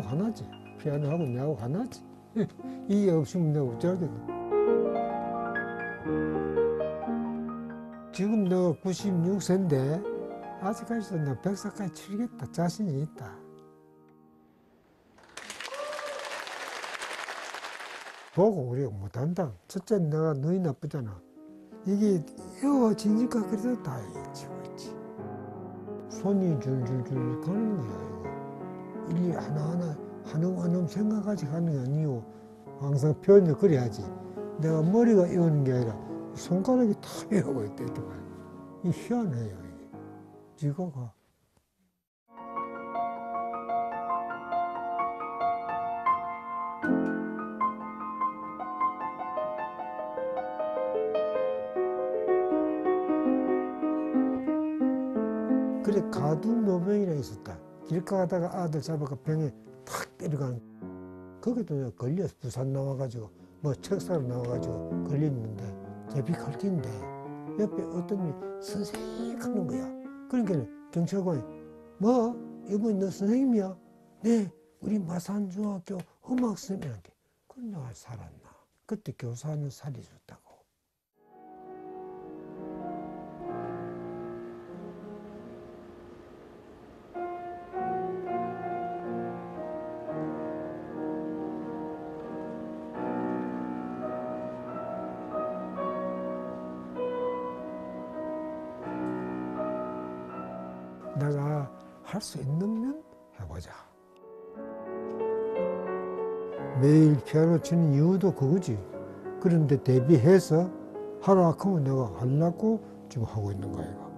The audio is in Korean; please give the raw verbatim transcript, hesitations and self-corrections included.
하나지. 피아노하고 내하고 하나지. 이게 없으면 내가 어쩌겠노. 지금 내가 구십육 세인데 아직까지도 내가 백사까지 치겠다 자신이 있다. 보고 우리가 못한다. 첫째 내가 너희 나쁘잖아. 이게 여 진지가 그래도 다 치고 있지. 손이 줄줄줄 가는 거야. 이게 일일이 하나하나 한음 생각하지 가는 게 아니고 항상 표현을 그래야지. 내가 머리가 이오는 게 아니라 손가락이 다 이오고 있다니까. 이 희한해요 이게. 지거가. 그래 가두노병이라 있었다. 길 가다가 아들 잡아가 병에 탁 때려가는. 거기도 내가 걸려서 부산 나와가지고 뭐 책사로 나와가지고 걸렸는데 제비 걸긴데 옆에 어떤 분이 선생님 하는 거야. 그러니까 경찰관이 뭐 이분이 너 선생님이야? 네 우리 마산중학교 음악 선생님이란게. 그럼 내가 살았나. 그때 교사는 살려줬다고. 내가 할 수 있는 면 해보자. 매일 피아노 치는 이유도 그거지. 그런데 대비해서 하라 하면 내가 하려고 지금 하고 있는 거예요.